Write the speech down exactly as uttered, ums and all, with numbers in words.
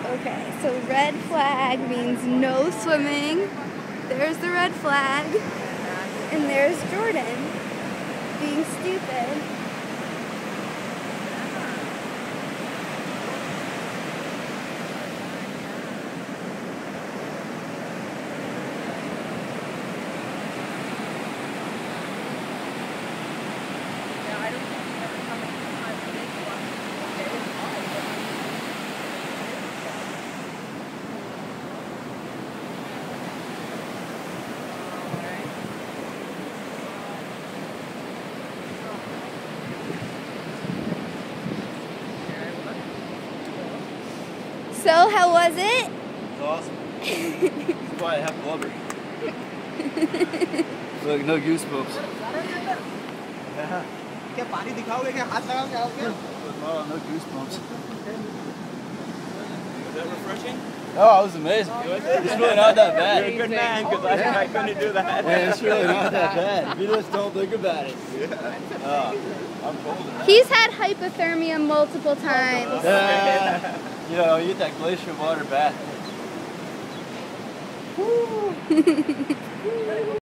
Okay, so red flag means no swimming. There's the red flag. And there's Jordan being stupid. So, how was it? It's awesome. That's why I have blubber. Look, no goosebumps. Yeah. क्या पानी दिखाओगे क्या हाथ लगा के आओगे? Oh, no goosebumps. Was that refreshing? Oh, it was amazing. It's really not that bad. You're a good man because I, I couldn't do that. Man, it's really not that bad. You just don't think about it. Yeah. Oh, I'm cold enough. He's had hypothermia multiple times. Yeah. You know, you get that glacier water bath.